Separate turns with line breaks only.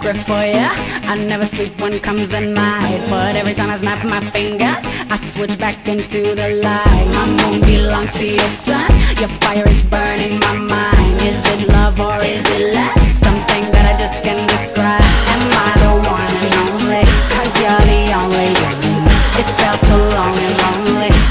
secret for ya. I never sleep when comes the night, but every time I snap my fingers, I switch back into the light. My moon belongs to your sun. Your fire is burning my mind. Is it love or is it lust? Something that I just can't describe. Am I the one and only? 'Cause you're the only one. It felt so long and lonely.